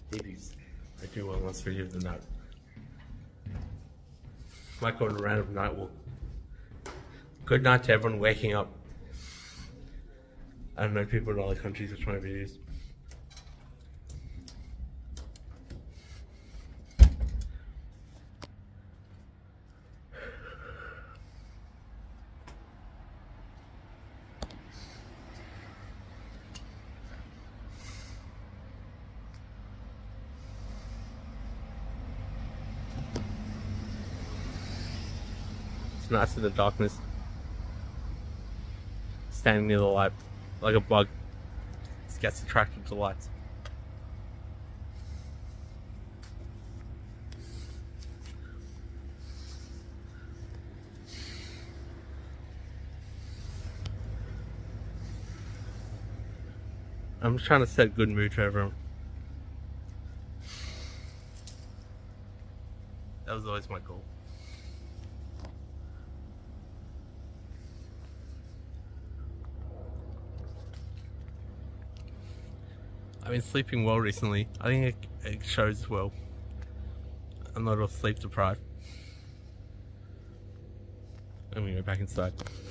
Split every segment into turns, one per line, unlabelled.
Babies. I do one last video of the night. Might go on a random night walk. Good night to everyone waking up. I don't know people in other countries watch my videos. It's nice in the darkness. Standing near the light, like a bug. Just gets attracted to lights. I'm just trying to set a good mood for everyone. That was always my goal. I've been sleeping well recently. I think it shows well. I'm not all sleep deprived. I'm gonna go back inside.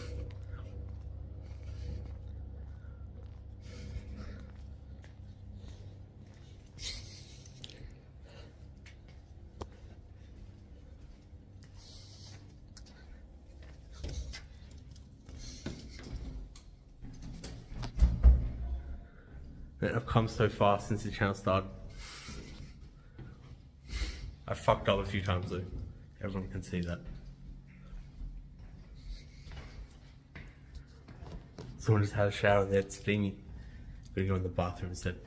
I've come so far since the channel started. I fucked up a few times though. Everyone can see that. Someone just had a shower there, it's steamy. Gonna go in the bathroom instead.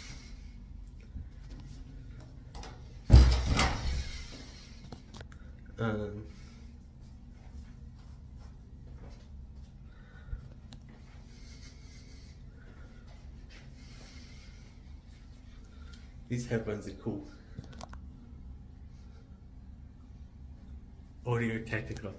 These headphones are cool. Audio Technica.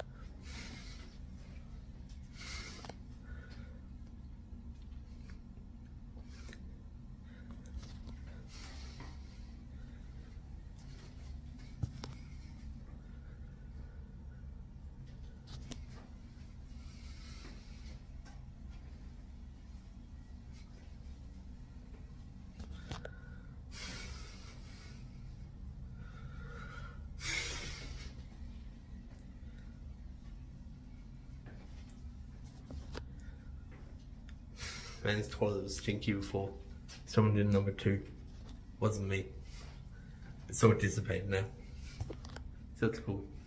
Man, this toilet was stinky before. Someone did number 2. Wasn't me. It's all dissipated now. So it's cool.